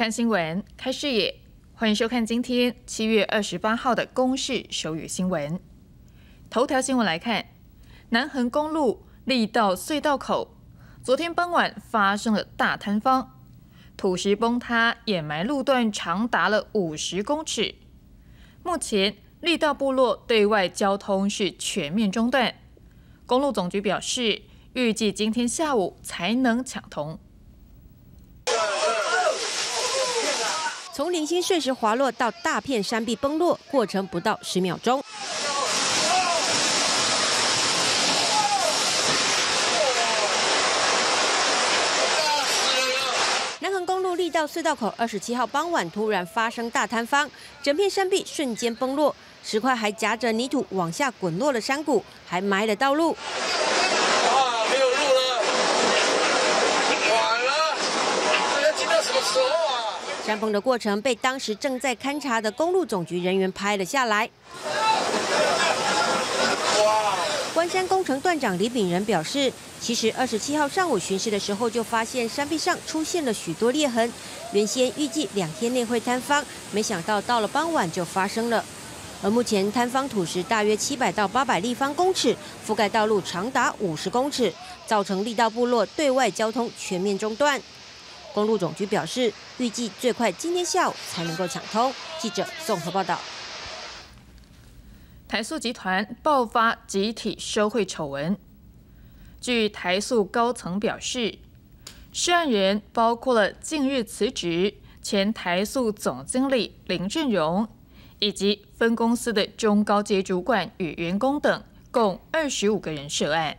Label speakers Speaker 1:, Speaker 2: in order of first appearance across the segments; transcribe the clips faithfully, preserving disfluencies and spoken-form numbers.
Speaker 1: 看新闻，开视野，欢迎收看今天七月二十八号的公视手语新闻。头条新闻来看，南横公路力道隧道口，昨天傍晚发生了大坍方，土石崩塌，掩埋路段长达了五十公尺。目前力道部落对外交通是全面中断，公路总局表示，预计今天下午才能抢通。
Speaker 2: 从零星碎石滑落到大片山壁崩落，过程不到十秒钟。南横公路力道隧道口二十七号傍晚突然发生大坍方，整片山壁瞬间崩落，石块还夹着泥土往下滚落了山谷，还埋了道路。 山崩的过程被当时正在勘察的公路总局人员拍了下来。关山工程段长李炳仁表示，其实二十七号上午巡视的时候就发现山壁上出现了许多裂痕，原先预计两天内会坍方，没想到到了傍晚就发生了。而目前坍方土石大约七百到八百立方公尺，覆盖道路长达五十公尺，造成力道部落对外交通全面中断。 公路总局表示，预计最快今天下午才能够抢通。记者综合报道。
Speaker 1: 台塑集团爆发集体收贿丑闻。据台塑高层表示，涉案人包括了近日辞职前台塑总经理林振荣，以及分公司的中高阶主管与员工等，共二十五个人涉案。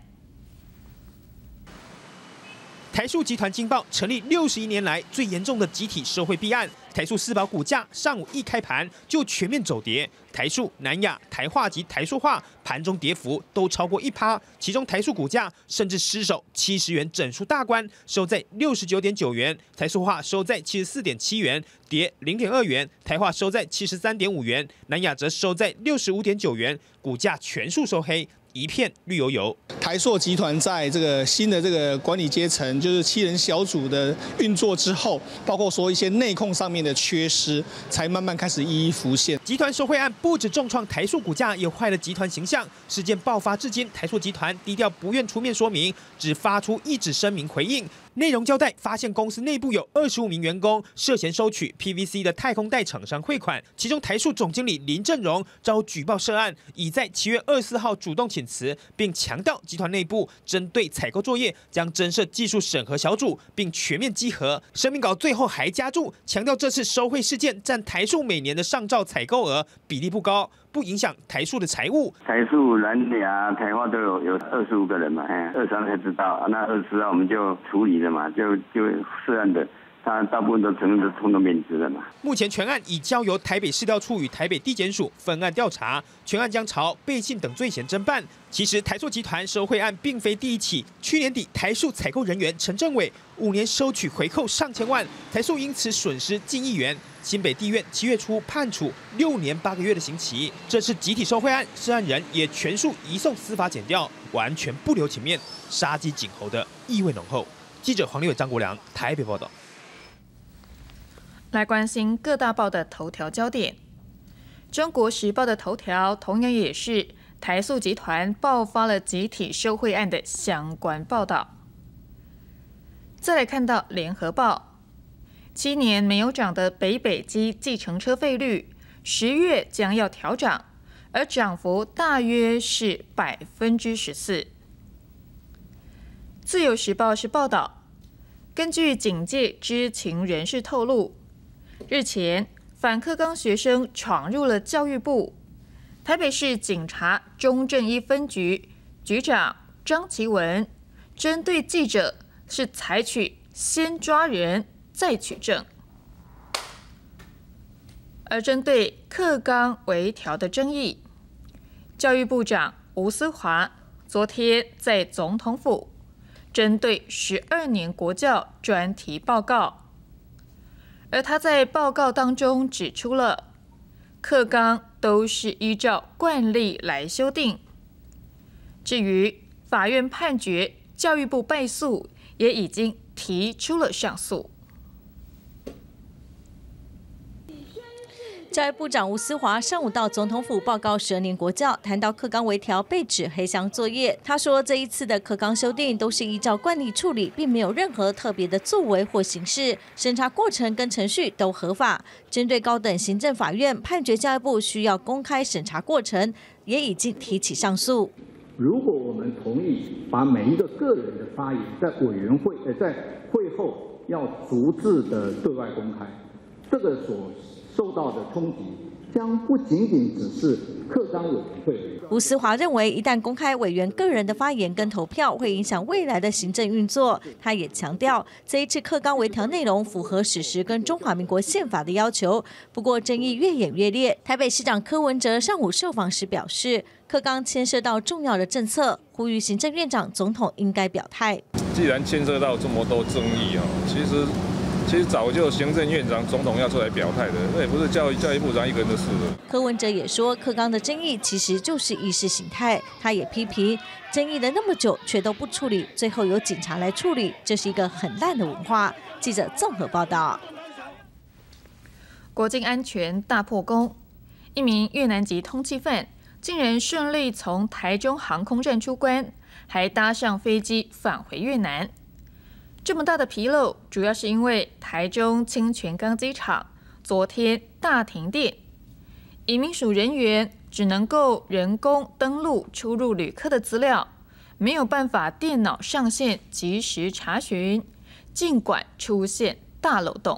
Speaker 3: 台塑集团惊爆成立六十一年来最严重的集体受贿弊案。台塑四宝股价上午一开盘就全面走跌，台塑、南亚、台化及台塑化盘中跌幅都超过一趴，其中台塑股价甚至失守七十元整数大关，收在六十九点九元；台塑化收在七十四点七元，跌零点二元；台化收在七十三点五元，南亚则收在六十五点九元，股价全数收黑。 一片绿油油。
Speaker 4: 台塑集团在这个新的这个管理阶层，就是七人小组的运作之后，包括说一些内控上面的缺失，才慢慢开始一一浮现。
Speaker 3: 集团受贿案不止重创台塑股价，也坏了集团形象。事件爆发至今，台塑集团低调不愿出面说明，只发出一纸声明回应。 内容交代，发现公司内部有二十五名员工涉嫌收取 P V C 的太空袋厂商汇款，其中台塑总经理林振荣遭举报涉案，已在七月二十四号主动请辞，并强调集团内部针对采购作业将增设技术审核小组，并全面稽核。声明稿最后还加注，强调这次收贿事件占台塑每年的上兆采购额比例不高。 不影响台塑的财务。
Speaker 5: 台塑、南亚、台化都有有二十五个人嘛，哎，二十三才知道，那二十号我们就处理了嘛，就就涉案的，他大部分都承认都通通免职了嘛。
Speaker 3: 目前全案已交由台北市调处与台北地检署分案调查，全案将朝背信等罪嫌侦办。其实台塑集团收贿案并非第一起，去年底台塑采购人员陈政伟五年收取回扣上千万，台塑因此损失近亿元。 新北地院七月初判处六年八个月的刑期。这次集体受贿案，涉案人也全数移送司法检调，完全不留情面，杀鸡儆猴的意味浓厚。记者黄立伟、张国良台北报道。
Speaker 1: 来关心各大报的头条焦点，《中国时报》的头条同样也是台塑集团爆发了集体受贿案的相关报道。再来看到《联合报》。 七年没有涨的北北基计程车费率，十月将要调涨，而涨幅大约是百分之十四。自由时报是报道，根据警界知情人士透露，日前反课纲学生闯入了教育部，台北市警察中正一分局局长张其文针对记者是采取先抓人。 再取证，而针对课纲微调的争议，教育部长吴思华昨天在总统府针对十二年国教专题报告，而他在报告当中指出了，课纲都是依照惯例来修订。至于法院判决，教育部败诉，也已经提出了上诉。
Speaker 6: 教育部长吴思华上午到总统府报告十二年国教，谈到课纲微调被指黑箱作业。他说，这一次的课纲修订都是依照惯例处理，并没有任何特别的作为或形式，审查过程跟程序都合法。针对高等行政法院判决教育部需要公开审查过程，也已经提起上诉。
Speaker 7: 如果我们同意把每一个个人的发言在委员会呃在会后要逐字的对外公开，这个所受到的冲击将不仅仅只是课纲委员会。
Speaker 6: 吴思华认为，一旦公开委员个人的发言跟投票，会影响未来的行政运作。他也强调，这一次课纲微调内容符合史实跟中华民国宪法的要求。不过，争议越演越烈。台北市长柯文哲上午受访时表示，课纲牵涉到重要的政策，呼吁行政院长、总统应该表态。
Speaker 8: 既然牵涉到这么多争议啊，其实。其实早就行政院长、总统要出来表态的，那也不是教育教育部长一个人的事了。
Speaker 6: 柯文哲也说，课纲的争议其实就是意识形态。他也批评，争议了那么久却都不处理，最后由警察来处理，这是一个很烂的文化。记者综合报道。
Speaker 1: 国境安全大破功，一名越南籍通缉犯竟然顺利从台中航空站出关，还搭上飞机返回越南。这么大的纰漏，主要是因为台中清泉岗机场昨天大停电，移民署人员只能够人工登录出入旅客的资料，没有办法电脑上线及时查询，尽管出现大漏洞。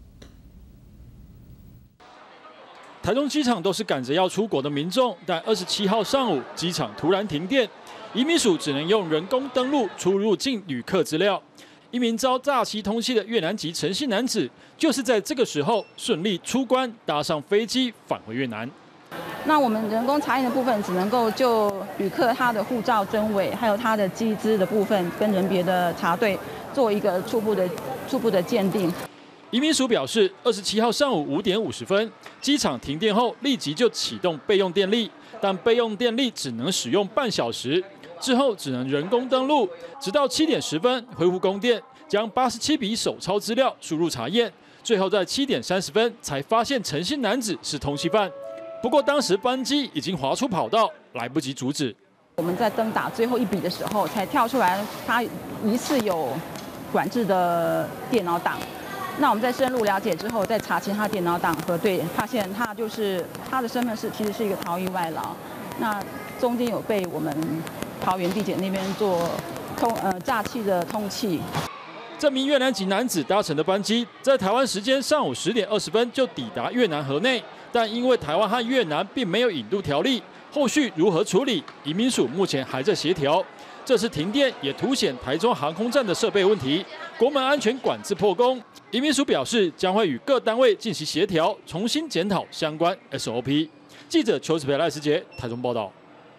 Speaker 9: 台中机场都是赶着要出国的民众，但二十七号上午机场突然停电，移民署只能用人工登录出入境旅客资料。一名遭诈欺通缉的越南籍陈姓男子，就是在这个时候顺利出关，搭上飞机返回越南。
Speaker 10: 那我们人工查验的部分，只能够就旅客他的护照真伪，还有他的机资的部分跟人别的查对，做一个初步的初步的鉴定。
Speaker 9: 移民署表示，二十七号上午五点五十分，机场停电后立即就启动备用电力，但备用电力只能使用半小时。之后只能人工登录，直到七点十分恢复供电，将八十七笔手抄资料输入查验，最后在七点三十分才发现陈姓男子是通缉犯。不过当时班机已经滑出跑道，来不及阻止。
Speaker 10: 我们在登打最后一笔的时候，才跳出来他疑似有管制的电脑档。那我们在深入了解之后，再查其他电脑档核对，发现他就是他的身份是其实是一个逃逸外劳，那中间有被我们桃园地检那边做通呃诈欺的通缉。
Speaker 9: 这名越南籍男子搭乘的班机在台湾时间上午十点二十分就抵达越南河内，但因为台湾和越南并没有引渡条例，后续如何处理，移民署目前还在协调。这次停电也凸显台中航空站的设备问题，国门安全管制破功。移民署表示将会与各单位进行协调，重新检讨相关 S O P。记者邱子培、赖思杰台中报道。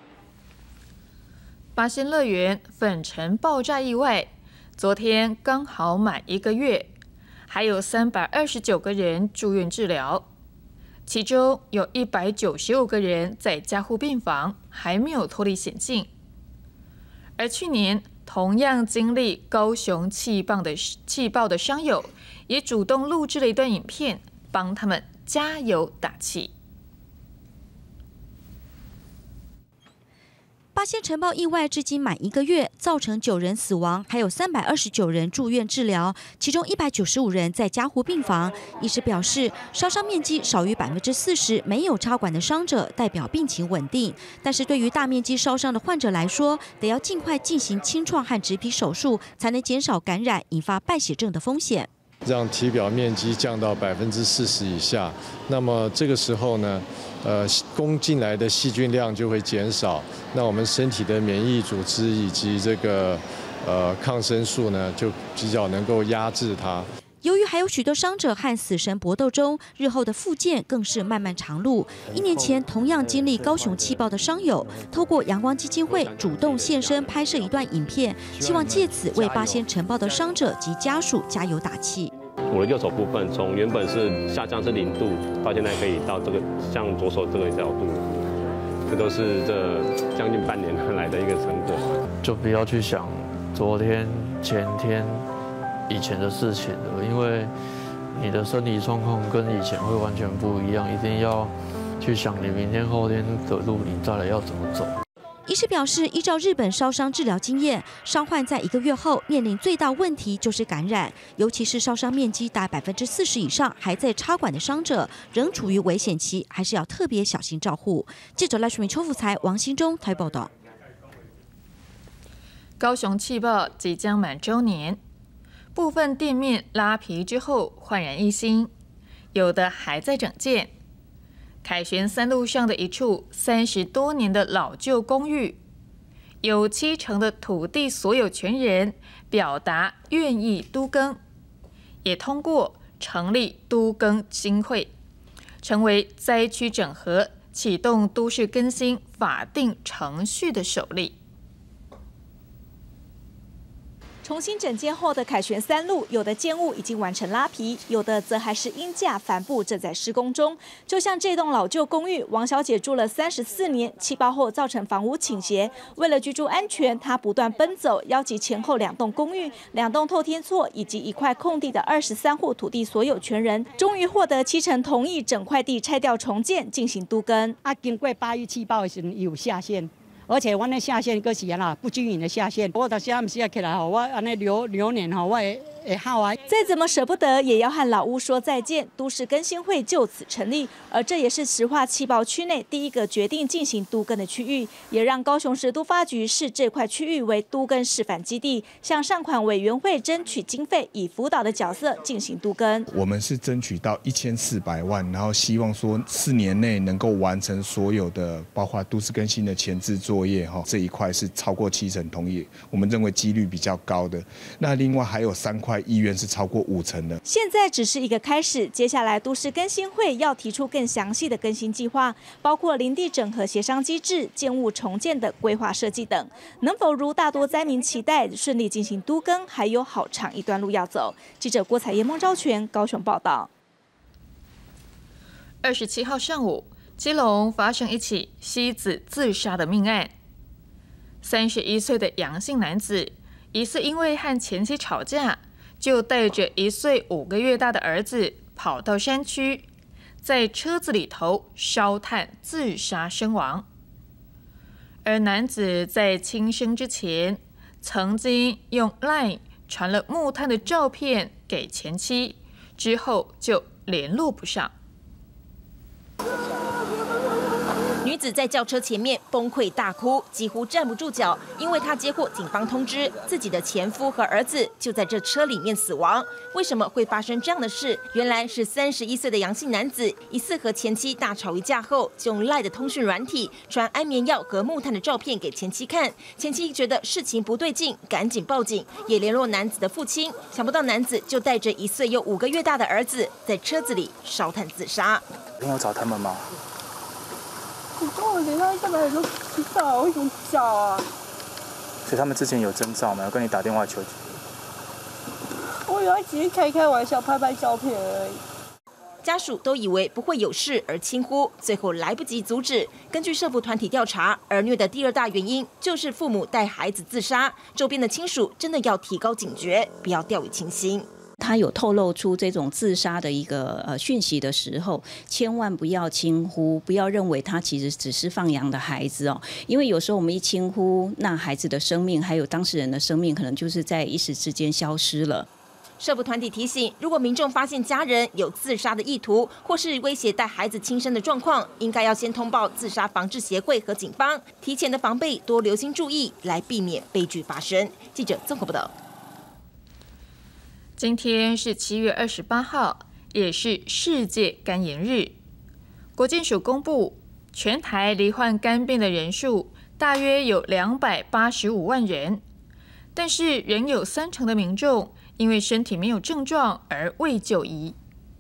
Speaker 1: 八仙乐园粉尘爆炸意外，昨天刚好满一个月，还有三百二十九个人住院治疗，其中有一百九十五个人在加护病房，还没有脱离险境。而去年同样经历高雄气爆的气爆的伤友，也主动录制了一段影片，帮他们加油打气。
Speaker 11: 八仙尘爆意外至今满一个月，造成九人死亡，还有三百二十九人住院治疗，其中一百九十五人在加护病房。医师表示，烧伤面积少于百分之四十没有插管的伤者，代表病情稳定。但是对于大面积烧伤的患者来说，得要尽快进行清创和植皮手术，才能减少感染引发败血症的风险。
Speaker 12: 让体表面积降到百分之四十以下，那么这个时候呢，呃，攻进来的细菌量就会减少，那我们身体的免疫组织以及这个呃抗生素呢，就比较能够压制它。
Speaker 11: 由于还有许多伤者和死神搏斗中，日后的复健更是漫漫长路。一年前同样经历高雄气爆的伤友，透过阳光基金会主动现身拍摄一段影片，希望借此为八仙尘爆的伤者及家属加油打气。
Speaker 13: 我的右手部分从原本是下降是零度，到现在可以到这个像左手这个角度，这都是这将近半年来的一个成果。
Speaker 14: 就不要去想昨天、前天以前的事情了，因为你的身体状况跟以前会完全不一样，一定要去想你明天后天的路，你再来要怎么走。
Speaker 11: 医师表示，依照日本烧伤治疗经验，伤患在一个月后面临最大问题就是感染，尤其是烧伤面积达百分之四十以上还在插管的伤者，仍处于危险期，还是要特别小心照护。记者赖淑明、邱福才、王新忠台报道。
Speaker 1: 高雄气爆即将满周年，部分店面拉皮之后焕然一新，有的还在整建。凯旋三路上的一处三十多年的老旧公寓，有七成的土地所有权人表达愿意都更，也通过成立都更新会，成为灾区整合、启动都市更新法定程序的首例。
Speaker 6: 重新整建后的凯旋三路，有的建物已经完成拉皮，有的则还是鹰架帆布正在施工中。就像这栋老旧公寓，王小姐住了三十四年，气爆后造成房屋倾斜。为了居住安全，她不断奔走，邀集前后两栋公寓、两栋透天厝以及一块空地的二十三户土地所有权人，终于获得七成同意，整块地拆掉重建，进行都更。
Speaker 15: 啊，经过八一气爆的时候有下线。而且我那下线个是啦不均匀的下线，我到现在唔是要起来吼，我安尼流流年吼，我会会好啊。
Speaker 6: 再怎么舍不得，也要和老屋说再见。都市更新会就此成立，而这也是石化气爆区内第一个决定进行都更的区域，也让高雄市都发局视这块区域为都更示范基地，向善款委员会争取经费，以辅导的角色进行都更。
Speaker 16: 我们是争取到一千四百万，然后希望说四年内能够完成所有的，包括都市更新的前置作业哈，这一块是超过七成同意，我们认为几率比较高的。那另外还有三块意愿是超过五成的。
Speaker 6: 现在只是一个开始，接下来都市更新会要提出更详细的更新计划，包括林地整合协商机制、建物重建的规划设计等。能否如大多灾民期待顺利进行都更，还有好长一段路要走。记者郭彩燕、孟昭全高雄报道。
Speaker 1: 二十七号上午，基隆发生一起妻子自杀的命案。三十一岁的杨姓男子，疑似因为和前妻吵架，就带着一岁五个月大的儿子跑到山区，在车子里头烧炭自杀身亡。而男子在轻生之前，曾经用 LINE 传了木炭的照片给前妻，之后就联络不上。
Speaker 17: 女子在轿车前面崩溃大哭，几乎站不住脚，因为她接获警方通知，自己的前夫和儿子就在这车里面死亡。为什么会发生这样的事？原来是三十一岁的杨姓男子，疑似和前妻大吵一架后，就用 LINE 的通讯软体传安眠药和木炭的照片给前妻看。前妻觉得事情不对劲，赶紧报警，也联络男子的父亲。想不到男子就带着一岁又五个月大的儿子，在车子里烧炭自杀。
Speaker 18: 你有找他们吗？
Speaker 19: 我中午连到一个来都知道，为什么找啊？
Speaker 18: 所以他们之前有征兆吗？有跟你打电话求救？
Speaker 19: 我以为只是开开玩笑、拍拍照片而已。
Speaker 17: 家属都以为不会有事而轻忽，最后来不及阻止。根据社福团体调查，儿虐的第二大原因就是父母带孩子自杀，周边的亲属真的要提高警觉，不要掉以轻心。
Speaker 20: 他有透露出这种自杀的一个呃讯息的时候，千万不要轻忽，不要认为他其实只是放羊的孩子哦，因为有时候我们一轻忽，那孩子的生命还有当事人的生命，可能就是在一时之间消失了。
Speaker 17: 社福团体提醒，如果民众发现家人有自杀的意图，或是威胁带孩子轻生的状况，应该要先通报自杀防治协会和警方，提前的防备，多留心注意，来避免悲剧发生。记者综合报道。
Speaker 1: 今天是七月二十八号，也是世界肝炎日。国健署公布，全台罹患肝病的人数大约有两百八十五万人，但是仍有三成的民众因为身体没有症状而未就医。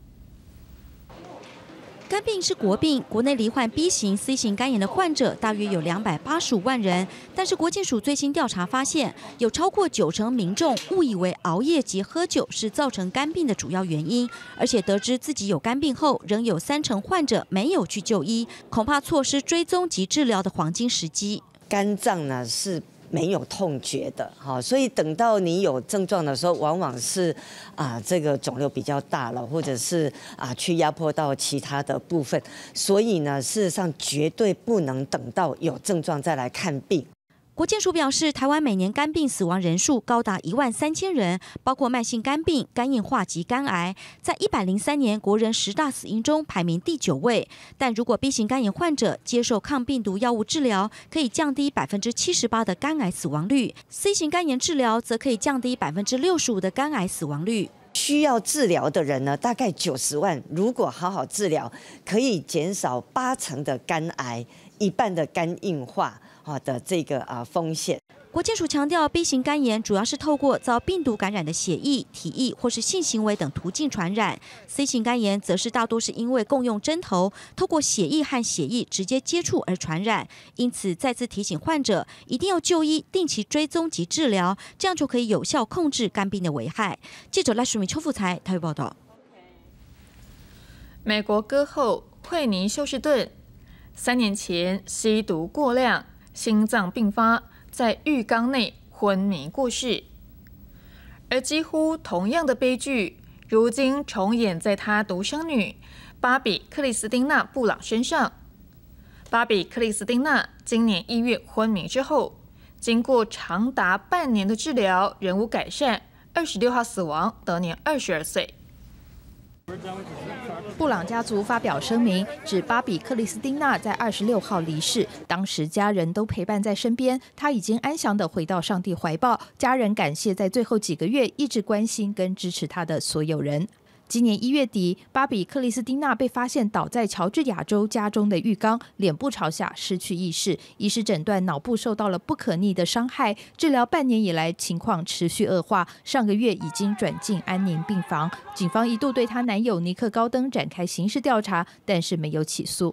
Speaker 11: 肝病是国病，国内罹患 B 型、C 型肝炎的患者大约有两百八十五万人。但是国健署最新调查发现，有超过九成民众误以为熬夜及喝酒是造成肝病的主要原因，而且得知自己有肝病后，仍有三成患者没有去就医，恐怕错失追踪及治疗的黄金时机。
Speaker 21: 肝脏呢是没有痛觉的，哈，所以等到你有症状的时候，往往是啊这个肿瘤比较大了，或者是啊去压迫到其他的部分，所以呢，事实上绝对不能等到有症状再来看病。
Speaker 11: 国健署表示，台湾每年肝病死亡人数高达一万三千人，包括慢性肝病、肝硬化及肝癌，在一百零三年国人十大死因中排名第九位。但如果 B 型肝炎患者接受抗病毒药物治疗，可以降低百分之七十八的肝癌死亡率 ；C 型肝炎治疗则可以降低百分之六十五的肝癌死亡率。
Speaker 21: 需要治疗的人呢，大概九十万，如果好好治疗，可以减少八成的肝癌，一半的肝硬化。的这个啊风险。
Speaker 11: 国健署强调 ，B 型肝炎主要是透过遭病毒感染的血液、体液或是性行为等途径传染 ；C 型肝炎则是大多是因为共用针头，透过血液和血液直接接触而传染。因此，再次提醒患者一定要就医、定期追踪及治疗，这样就可以有效控制肝病的危害。记者赖淑敏、邱富才台北报道。
Speaker 1: 美国歌后惠妮休斯顿三年前吸毒过量。心脏病发，在浴缸内昏迷过世。而几乎同样的悲剧，如今重演在她独生女芭比·克里斯汀娜·布朗身上。芭比·克里斯汀娜今年一月昏迷之后，经过长达半年的治疗，仍无改善，二十六号死亡，得年二十二岁。
Speaker 22: 布朗家族发表声明，指芭比·克里斯汀娜在二十六号离世，当时家人都陪伴在身边，她已经安详地回到上帝怀抱。家人感谢在最后几个月一直关心跟支持她的所有人。今年一月底，芭比·克里斯汀娜被发现倒在乔治亚州家中的浴缸，脸部朝下，失去意识。医师诊断脑部受到了不可逆的伤害，治疗半年以来情况持续恶化，上个月已经转进安宁病房。警方一度对她男友尼克·高登展开刑事调查，但是没有起诉。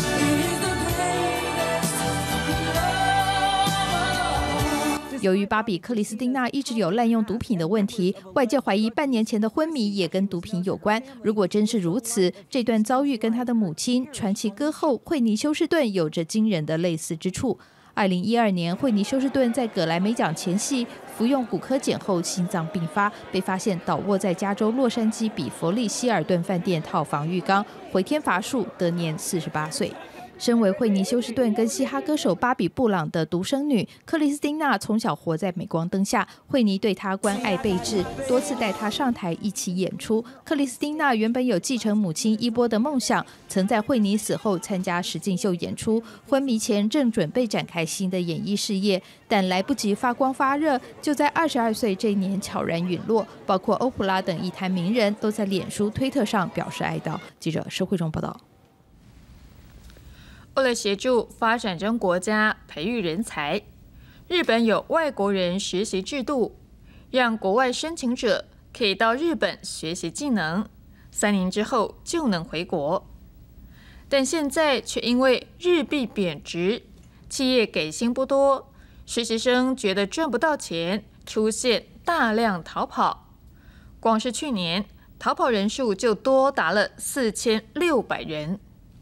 Speaker 22: 由于芭比·克里斯汀娜一直有滥用毒品的问题，外界怀疑半年前的昏迷也跟毒品有关。如果真是如此，这段遭遇跟她的母亲传奇歌后惠妮·休斯顿有着惊人的类似之处。二零一二年，惠妮·休斯顿在葛莱美奖前夕服用古柯碱后心脏病发，被发现倒卧在加州洛杉矶比佛利希尔顿饭店套房浴缸，回天乏术，得年四十八岁。身为惠妮·休斯顿跟嘻哈歌手芭比·布朗的独生女，克里斯汀娜从小活在镁光灯下，惠妮对她关爱备至，多次带她上台一起演出。克里斯汀娜原本有继承母亲衣钵的梦想，曾在惠妮死后参加实境秀演出，昏迷前正准备展开新的演艺事业，但来不及发光发热，就在二十二岁这一年悄然陨落。包括欧普拉等一坛名人都在脸书、推特上表示哀悼。记者施慧中报道。
Speaker 1: 为了协助发展中国家培育人才，日本有外国人实习制度，让国外申请者可以到日本学习技能，三年之后就能回国。但现在却因为日币贬值，企业给薪不多，实习生觉得赚不到钱，出现大量逃跑。光是去年，逃跑人数就多达了四千六百人。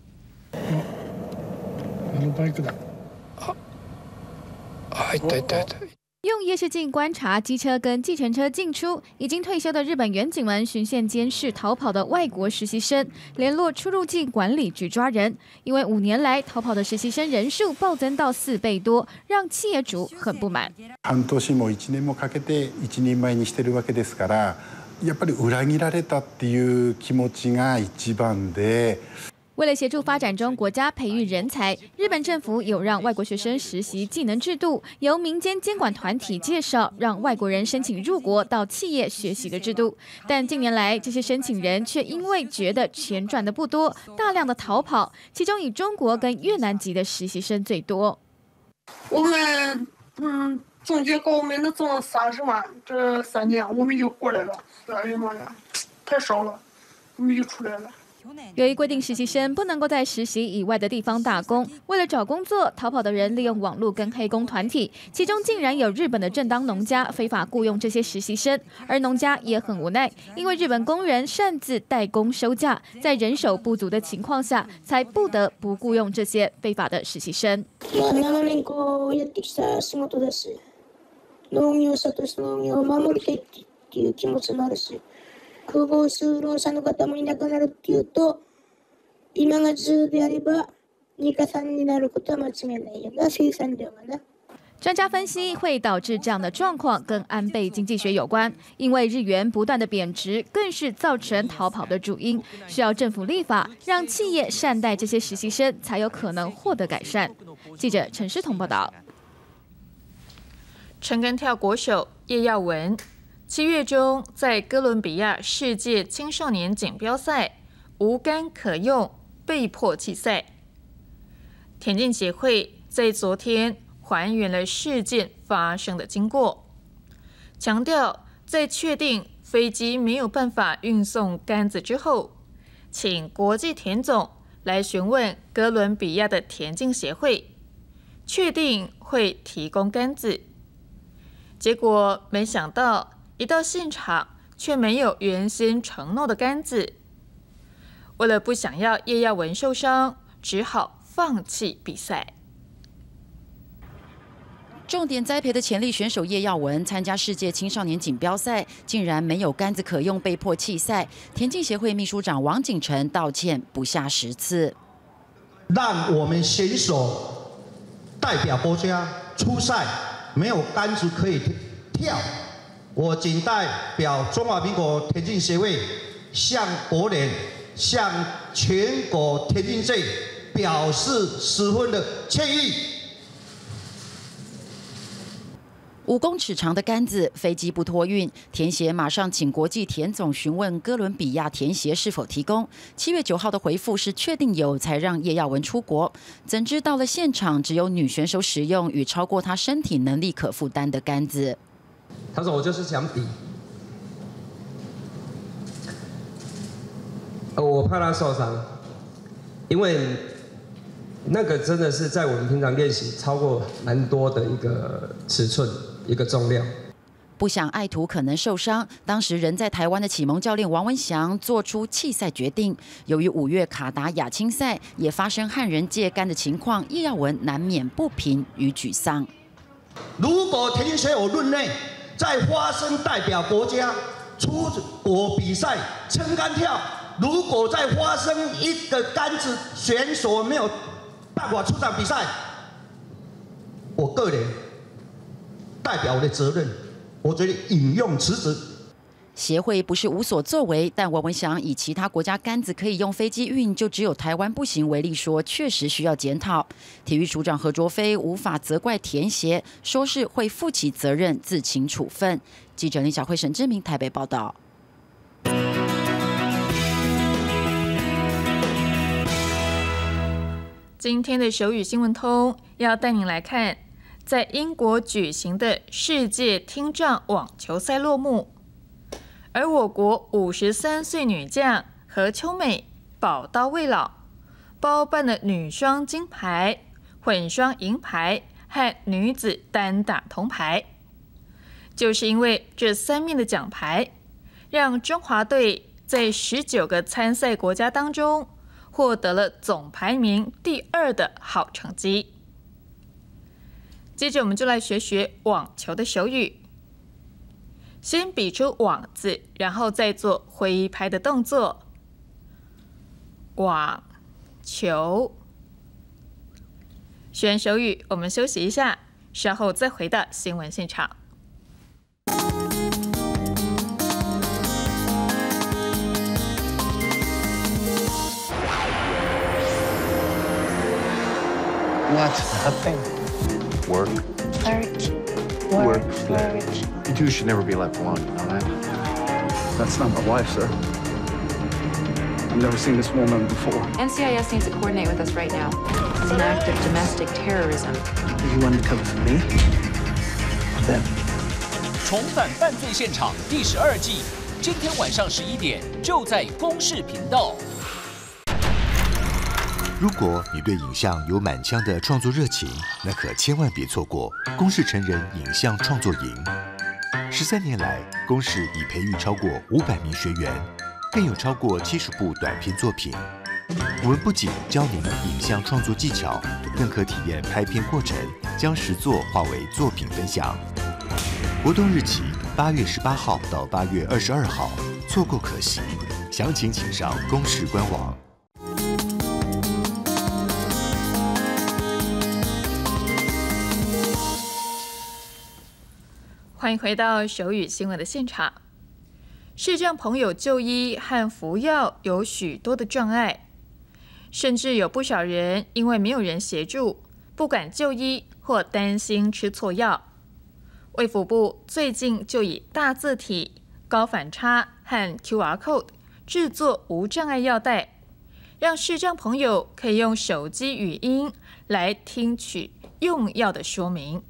Speaker 22: 用夜视镜观察机车跟计程车进出，已经退休的日本远警们循线监视逃跑的外国实习生，联络出入境管理局抓人。因为五年来逃跑的实习生人数暴增到四倍多，让企业主很不满。
Speaker 23: 半年も一年もかけて一人前にしてるわけですから、やっぱり裏切られたっていう気持ちが一番で。
Speaker 22: 为了协助发展中国家培育人才，日本政府有让外国学生实习技能制度，由民间监管团体介绍，让外国人申请入国到企业学习的制度。但近年来，这些申请人却因为觉得钱赚的不多，大量的逃跑，其中以中国跟越南籍的实习生最多。
Speaker 19: 我们嗯，中介给我们的中了三十万，这三年我们就过来了。哎呀妈呀，太少了，我们就出来了。
Speaker 22: 由于规定实习生不能够在实习以外的地方打工，为了找工作，逃跑的人利用网络跟黑工团体，其中竟然有日本的正当农家非法雇佣这些实习生，而农家也很无奈，因为日本工人擅自代工收假，在人手不足的情况下，才不得不雇佣这些非法的实習生。
Speaker 19: まあ長年こうやってきた仕事だし、農業者として農業を守りたいっていう気持ちもあるし、空母就労者の方もいなくなるっていうと、今がじゅうであればにかさんになることは間違いないよな、生産量がな。
Speaker 22: 专家分析，会导致这样的状况跟安倍经济学有关，因为日元不断的贬值，更是造成逃跑的主因。需要政府立法，让企业善待这些实习生，才有可能获得改善。记者陈诗彤报道。
Speaker 1: 撑杆跳国手叶耀文，七月中在哥伦比亚世界青少年锦标赛无杆可用，被迫弃赛。田径协会在昨天还原了事件发生的经过，强调在确定飞机没有办法运送杆子之后，请国际田总来询问哥伦比亚的田径协会，确定会提供杆子。结果没想到一到现场却没有原先承诺的杆子，为了不想要叶耀文受伤，只好放弃比赛。
Speaker 2: 重点栽培的潜力选手叶耀文参加世界青少年锦标赛，竟然没有杆子可用，被迫弃赛。田径协会秘书长王景成道歉不下十次，
Speaker 4: 让我们选手代表国家出赛没有杆子可以跳。我仅代表中华民国田径协会向国联、向全国田径界表示十分的歉意。
Speaker 2: 五公尺长的杆子，飞机不托运，田协马上请国际田总询问哥伦比亚田协是否提供。七月九号的回复是确定有，才让叶耀文出国。怎知到了现场，只有女选手使用与超过她身体能力可负担的杆子。
Speaker 5: 他说：“我就是想比，呃，我怕他受伤，因为那个真的是在我们平常练习超过蛮多的一个尺寸。”一个重量，
Speaker 2: 不想爱徒可能受伤。当时人在台湾的启蒙教练王文祥做出弃赛决定。由于五月卡达亚青赛也发生和人借杆的情况，叶耀文难免不平与沮丧。
Speaker 4: 如果田径选手论内在发生代表国家出国比赛撑杆跳，如果再发生一个杆子选手没有办法出场比赛，我个人代表我的责任，我决定引用辞职。
Speaker 2: 协会不是无所作为，但王文祥以其他国家杆子可以用飞机运，就只有台湾不行为例说，确实需要检讨。体育署长何卓飞无法责怪田协，说是会负起责任，自请处分。记者林小慧、沈志明台北报道。
Speaker 1: 今天的手语新闻通要带您来看。在英国举行的世界听障网球赛落幕，而我国五十三岁女将何秋美宝刀未老，包办了女双金牌、混双银牌和女子单打铜牌。就是因为这三面的奖牌，让中华队在十九个参赛国家当中获得了总排名第二的好成绩。接着我们就来学学网球的手语，先比出网字，然后再做挥拍的动作。网球。学完手语，我们休息一下，稍后再回到新闻现场。
Speaker 24: What's nothing? Work.
Speaker 19: Flirt.
Speaker 24: Work.
Speaker 19: Flirt.
Speaker 24: You two should never be left alone, you know that?
Speaker 23: That's not my wife, sir. I've never seen this woman before.
Speaker 25: N C I S needs to coordinate with us right now. This is an act of domestic terrorism.
Speaker 23: Are you undercover for me? Or them?
Speaker 26: 重返犯罪现场第十二季，今天晚上十一点就在公视频道。
Speaker 3: 如果你对影像有满腔的创作热情，那可千万别错过公视成人影像创作营。十三年来，公视已培育超过五百名学员，更有超过七十部短片作品。我们不仅教您影像创作技巧，更可体验拍片过程，将实作化为作品分享。活动日期八月十八号到八月二十二号，错过可惜。详情请上公视官网。
Speaker 1: 欢迎回到手语新闻的现场。视障朋友就医和服药有许多的障碍，甚至有不少人因为没有人协助，不敢就医或担心吃错药。卫福部最近就以大字体、高反差和 Q R code 制作无障碍药袋，让视障朋友可以用手机语音来听取用药的说明。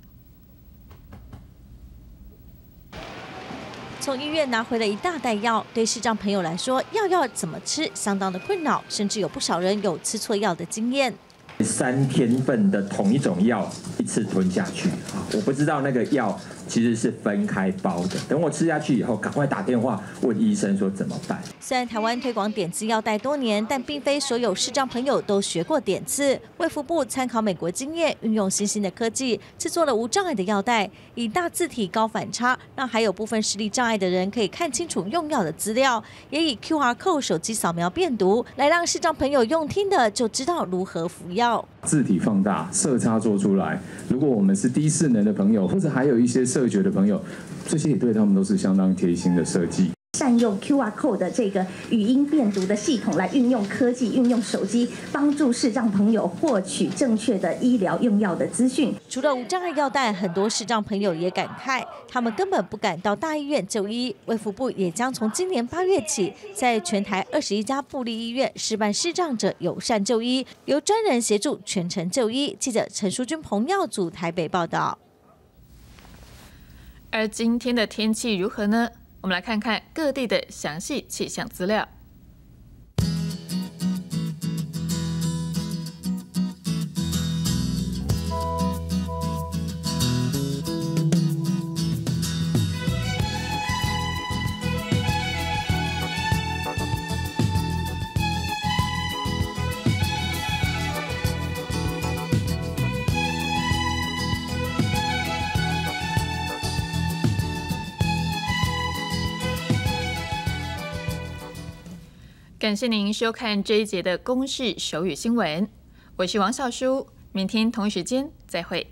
Speaker 6: 从医院拿回了一大袋药，对视障朋友来说，药要怎么吃相当的困扰，甚至有不少人有吃错药的经验。
Speaker 7: 三天份的同一种药一次吞下去啊！我不知道那个药其实是分开包的。等我吃下去以后，赶快打电话问医生说怎么办。
Speaker 6: 虽然台湾推广点字药袋多年，但并非所有视障朋友都学过点字。卫福部参考美国经验，运用新兴的科技，制作了无障碍的药袋，以大字体、高反差，让还有部分视力障碍的人可以看清楚用药的资料，也以 Q R code 手机扫描辨读，来让视障朋友用听的就知道如何服药。
Speaker 8: 字体放大，色差做出来。如果我们是低视能的朋友，或者还有一些色觉的朋友，这些也对他们都是相当贴心的设计。
Speaker 9: 善用 Q R code 的这个语音辨读的系统，来运用科技、运用手机，帮助视障朋友获取正确的医疗用药的资讯。
Speaker 6: 除了无障碍药袋，很多视障朋友也感慨，他们根本不敢到大医院就医。卫福部也将从今年八月起，在全台二十一家部立医院示范视障者友善就医，由专人协助全程就医。记者陈淑君、彭耀祖台北报道。
Speaker 1: 而今天的天气如何呢？我们来看看各地的详细气象资料。感谢您收看这一节的公视手语新闻，我是王小书，明天同一时间再会。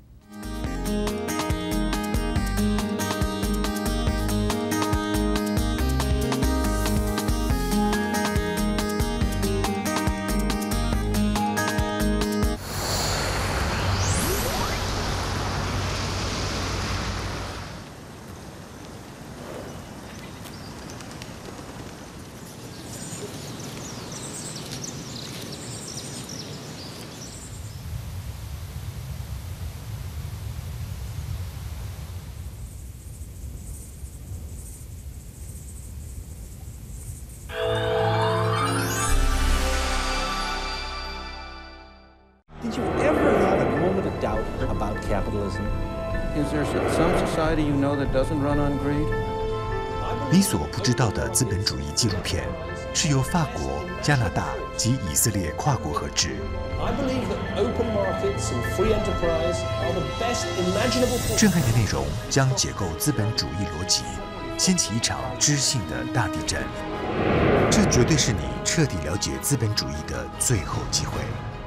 Speaker 10: Did you ever have a moment of doubt about capitalism? Is there some society you know that doesn't run on greed?
Speaker 3: 你所不知道的资本主义纪录片是由法国、加拿大及以色列跨国合制。
Speaker 10: I believe that open markets and free enterprise are the best imaginable form.
Speaker 3: 震撼的内容将解构资本主义逻辑，掀起一场知性的大地震。这绝对是你彻底了解资本主义的最后机会。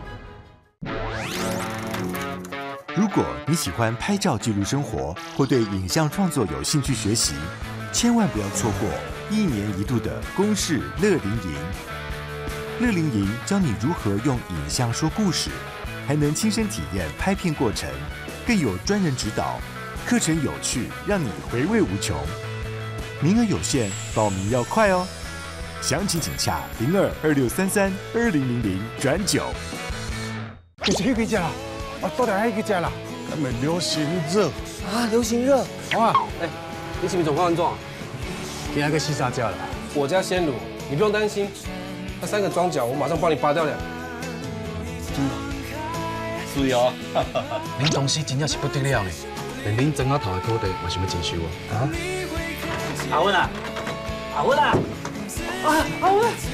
Speaker 3: 如果你喜欢拍照记录生活，或对影像创作有兴趣学习，千万不要错过一年一度的公视乐龄营。乐龄营教你如何用影像说故事，还能亲身体验拍片过程，更有专人指导，课程有趣，让你回味无穷。名额有限，报名要快哦！详情请洽零二二六三三二零零零转九。
Speaker 23: 就是迄几只啦，我多点迄几只啦。咱们流行热
Speaker 12: 啊，流行热。
Speaker 23: 好啊，
Speaker 12: 哎，你是不是状况安怎？
Speaker 23: 第二个西沙家了。
Speaker 12: 我家鲜乳，你不用担心。那三个装脚，我马上帮你拔掉两。 是哦，
Speaker 13: 恁公司真正是不得了呢，连恁庄仔头的土地嘛想要征收啊！
Speaker 12: 阿文啊，阿文啊，啊阿文。